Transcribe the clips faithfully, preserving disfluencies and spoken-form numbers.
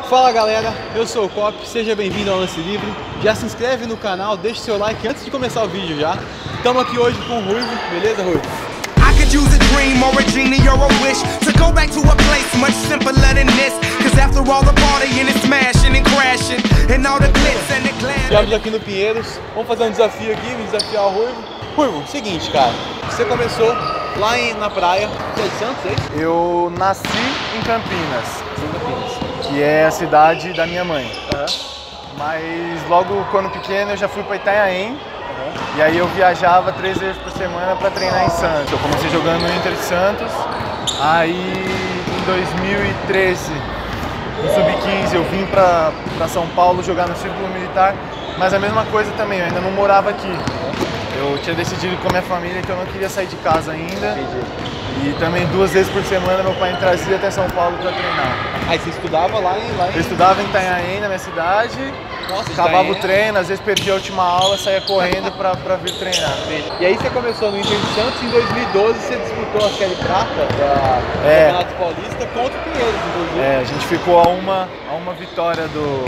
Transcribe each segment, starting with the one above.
Fala galera, eu sou o Cop, seja bem-vindo ao Lance Livre. Já se inscreve no canal, deixa seu like antes de começar o vídeo já. Estamos aqui hoje com o Ruivo, beleza, Ruivo? I could use a dream or a genie or a wish to go back to a place much simpler than this. Cause after all the partying and smashing and crashing and all the glitz and the glam. Estamos aqui no Pinheiros, vamos fazer um desafio aqui, vamos desafiar o Ruivo. Ruivo, seguinte, cara, você começou lá em, na praia, você é de Santos, é isso? Eu nasci em Campinas, Sim, Campinas. que é a cidade da minha mãe. Uhum. Mas logo quando pequeno eu já fui para Itanhaém. Uhum. E aí eu viajava três vezes por semana para treinar em Santos. Eu comecei jogando no Inter de Santos. Aí em dois mil e treze, no sub quinze, eu vim para São Paulo jogar no Círculo Militar. Mas a mesma coisa também, eu ainda não morava aqui. Eu tinha decidido com a minha família que eu não queria sair de casa ainda. Entendi. E também duas vezes por semana meu pai me trazia até São Paulo para treinar. Aí você estudava lá em... Lá em... Eu estudava em Itanhaém, na minha cidade. Nossa, Acabava Itanhaém. o treino, às vezes perdia a última aula, saía correndo pra, pra vir treinar. E aí você começou no Inter de Santos, em dois mil e doze você disputou a Série Prata da É. Campeonato Paulista contra o Pinheiros, inclusive. É, a gente ficou a uma, a uma vitória do,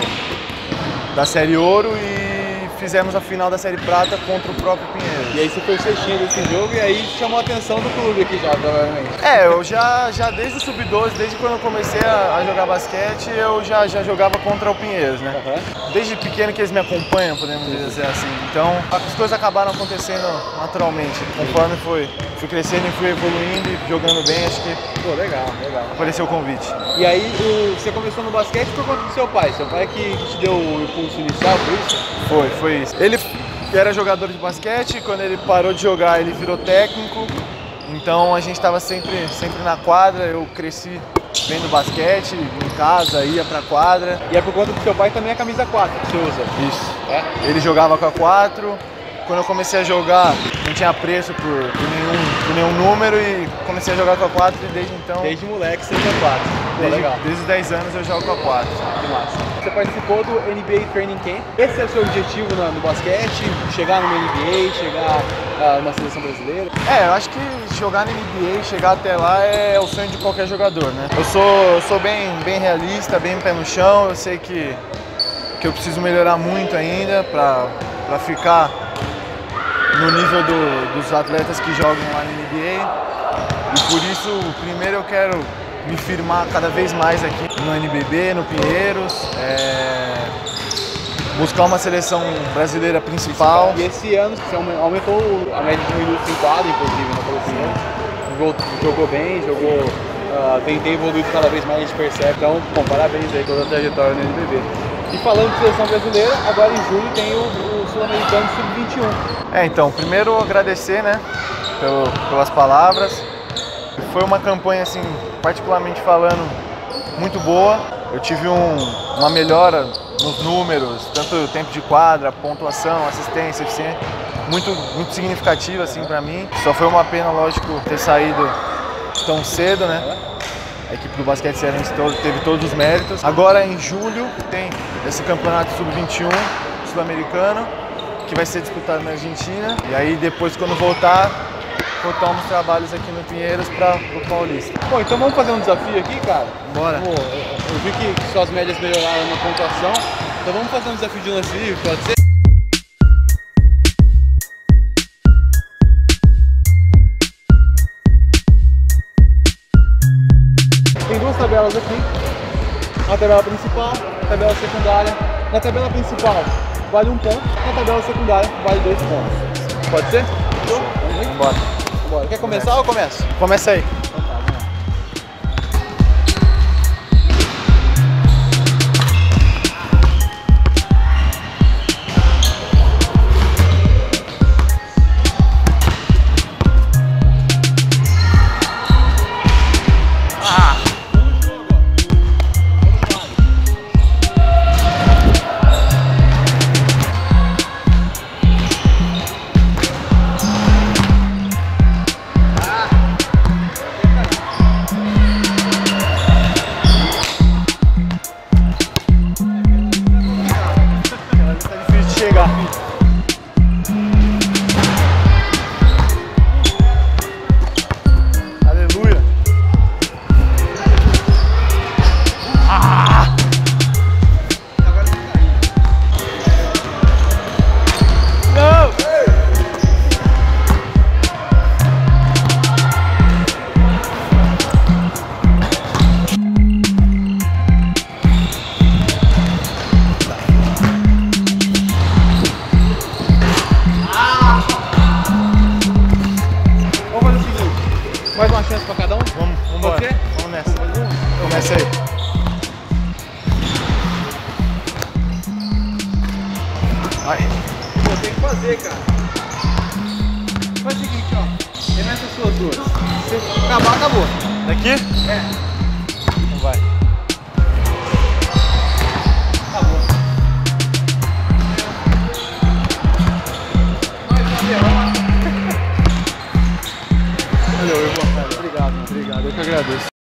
da Série Ouro e fizemos a final da Série Prata contra o próprio Pinheiros. E aí você foi cestinha desse jogo e aí chamou a atenção do clube aqui já, provavelmente. É, eu já, já desde o sub doze, desde quando eu comecei a, a jogar basquete, eu já, já jogava contra o Pinheiros, né? Uhum. Desde pequeno que eles me acompanham, podemos dizer assim. Então, as coisas acabaram acontecendo naturalmente. Conforme fui, fui crescendo e fui evoluindo e jogando bem, acho que Pô, legal, legal. apareceu o convite. E aí o, você começou no basquete por conta do seu pai. Seu pai que te deu o impulso inicial, por isso? Foi, foi isso. Ele era jogador de basquete, quando ele parou de jogar, ele virou técnico. Então a gente estava sempre, sempre na quadra, eu cresci vendo basquete, em casa, ia pra quadra. E é por conta do seu pai também a camisa quatro que você usa. Isso. É? Ele jogava com a quatro. Quando eu comecei a jogar, não tinha preço por, por, nenhum, por nenhum número e comecei a jogar com a quatro e desde então... Desde moleque você usa quatro. Pô, desde, legal. desde os dez anos eu jogo com a quatro. Que massa. Você participou do N B A Training Camp. Esse é o seu objetivo no, no basquete? Chegar no N B A, chegar uh, na seleção brasileira? É, eu acho que jogar no N B A, chegar até lá é o sonho de qualquer jogador, né? Eu sou, eu sou bem, bem realista, bem pé no chão, eu sei que, que eu preciso melhorar muito ainda pra, pra ficar no nível do, dos atletas que jogam lá no N B A. E por isso, primeiro eu quero me firmar cada vez mais aqui no N B B, no Pinheiros, é, buscar uma seleção brasileira principal. E esse ano você aumentou a média de minutos em quadra, inclusive, no Pinheiros. Jogou bem, jogou, uh, tem, tem evoluído cada vez mais, a gente percebe. Então, bom, parabéns aí toda a trajetória no N B B. E falando de seleção brasileira, agora em julho tem o, o Sul-Americano sub vinte e um. É, então, primeiro agradecer, né, pelo, pelas palavras. Foi uma campanha, assim, particularmente falando, muito boa. Eu tive um, uma melhora nos números, tanto tempo de quadra, pontuação, assistência, eficiência, muito, muito significativa, assim, pra mim. Só foi uma pena, lógico, ter saído tão cedo, né? A equipe do basquete cearense teve todos os méritos. Agora, em julho, tem esse campeonato sub vinte e um sul-americano, que vai ser disputado na Argentina. E aí, depois, quando voltar, retomamos trabalhos aqui no Pinheiros para o Paulista. Bom, então vamos fazer um desafio aqui, cara? Bora. Pô, eu, eu vi que, que suas médias melhoraram na pontuação, então vamos fazer um desafio de lance livre, pode ser? Tem duas tabelas aqui, a tabela principal, a tabela secundária. Na tabela principal vale um ponto, na tabela secundária vale dois pontos. Pode ser? Vamos Vambora. Bora. Quer começar ou eu começo? Começa aí. Então tá, vamos lá. Começa aí. Vai. Pô, tem que fazer, cara. Faz o seguinte, ó. Remessa as suas duas. Se acabar, acabou. Daqui? É. Então vai. Acabou. Mais uma derrota. Valeu, eu vou. Obrigado, mano. Obrigado. Eu que agradeço.